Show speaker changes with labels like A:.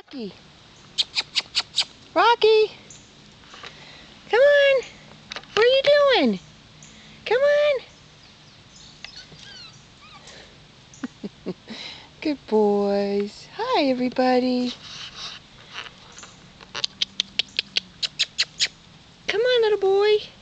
A: Rocky. Rocky. Come on. What are you doing? Come on. Good boys. Hi, everybody. Come on, little boy.